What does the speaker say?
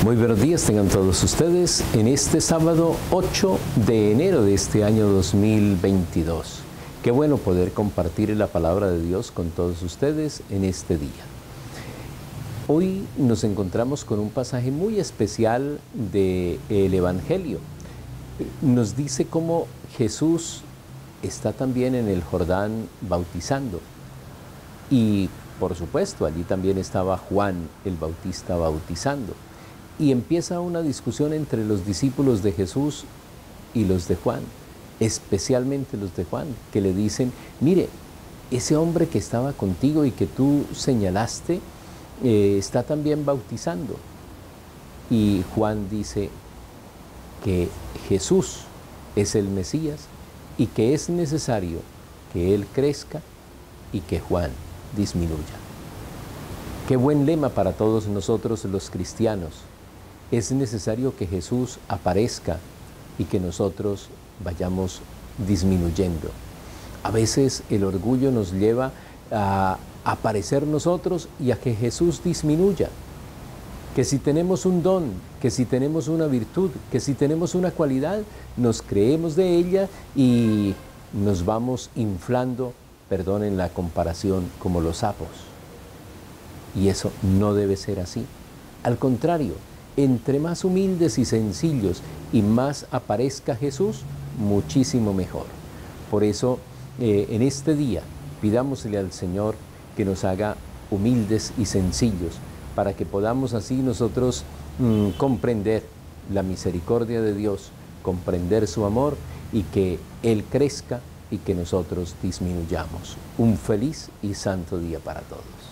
Muy buenos días tengan todos ustedes en este sábado 8 de enero de este año 2022. Qué bueno poder compartir la palabra de Dios con todos ustedes en este día. Hoy nos encontramos con un pasaje muy especial del Evangelio. Nos dice cómo Jesús está también en el Jordán bautizando. Y por supuesto, allí también estaba Juan el Bautista bautizando. Y empieza una discusión entre los discípulos de Jesús y los de Juan, especialmente los de Juan, que le dicen, mire, ese hombre que estaba contigo y que tú señalaste, está también bautizando. Y Juan dice que Jesús es el Mesías y que es necesario que Él crezca y que Juan disminuya. Qué buen lema para todos nosotros los cristianos. Es necesario que Jesús aparezca y que nosotros vayamos disminuyendo. A veces el orgullo nos lleva a aparecer nosotros y a que Jesús disminuya. Que si tenemos un don, que si tenemos una virtud, que si tenemos una cualidad, nos creemos de ella y nos vamos inflando, perdonen la comparación, como los sapos. Y eso no debe ser así. Al contrario, entre más humildes y sencillos y más aparezca Jesús, muchísimo mejor. Por eso, en este día, pidámosle al Señor que nos haga humildes y sencillos, para que podamos así nosotros comprender la misericordia de Dios, comprender su amor y que Él crezca y que nosotros disminuyamos. Un feliz y santo día para todos.